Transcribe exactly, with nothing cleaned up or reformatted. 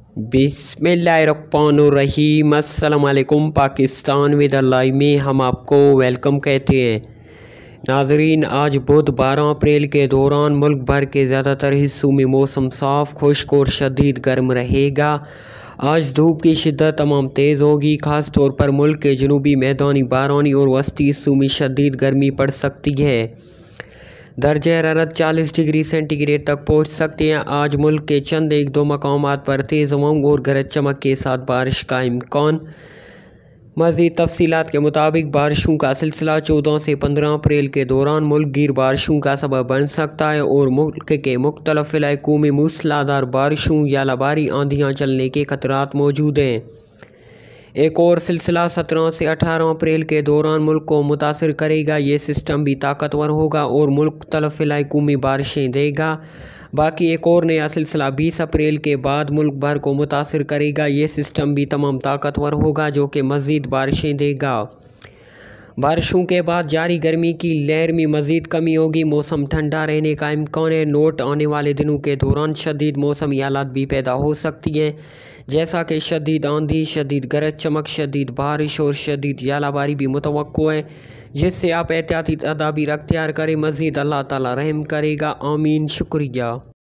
बिस्मिल्लाहिर्रहमानिर्रहीम। अस्सलाम वालेकुम। पाकिस्तान विद लाइव में हम आपको वेलकम कहते हैं। नाजरीन, आज बुध बारह अप्रैल के दौरान मुल्क भर के ज़्यादातर हिस्सों में मौसम साफ़, खुश्क और शदीद गर्म रहेगा। आज धूप की शिद्दत तमाम तेज़ होगी। ख़ास तौर पर मुल्क के जनूबी, मैदानी, बारानी और वस्ती हिस्सों में शदीद गर्मी पड़ सकती है। दर्जा हरारत चालीस डिग्री सेंटीग्रेड तक पहुंच सकते हैं। आज मुल्क के चंद एक दो मकामात पर तेज़ हवाओं और गरज चमक के साथ बारिश का इम्कान। मज़ीद तफसीलात के मुताबिक बारिशों का सिलसिला चौदह से पंद्रह अप्रैल के दौरान मुल्क गिर बारिशों का सबब बन सकता है और मुल्क के मुख्तलिफ इलाकों में मूसलाधार बारिशों या लबारी आंधियाँ चलने के खतरात मौजूद हैं। एक और सिलसिला सत्रह से अठारह अप्रैल के दौरान मुल्क को मुतासर करेगा। ये सिस्टम भी ताकतवर होगा और मुख्तलिफ इलाकों में बारिशें देगा। बाकी एक और नया सिलसिला बीस अप्रैल के बाद मुल्क भर को मुतासर करेगा। ये सिस्टम भी तमाम ताकतवर होगा जो कि मज़ीद बारिशें देगा। बारिशों के बाद जारी गर्मी की लहर में मज़ीद कमी होगी। मौसम ठंडा रहने का इम्कान है। नोट आने वाले दिनों के दौरान शदीद मौसमी हालात भी पैदा हो सकती हैं, जैसा कि शदीद आंधी, शदीद गरज चमक, शदीद बारिश और शदीद यालाबारी भी मुतवक्को है, जिससे आप एहतियाती तदाबीर अख्तियार करें। मज़ीद अल्लाह ताला रहम करेगा। आमीन। शुक्रिया।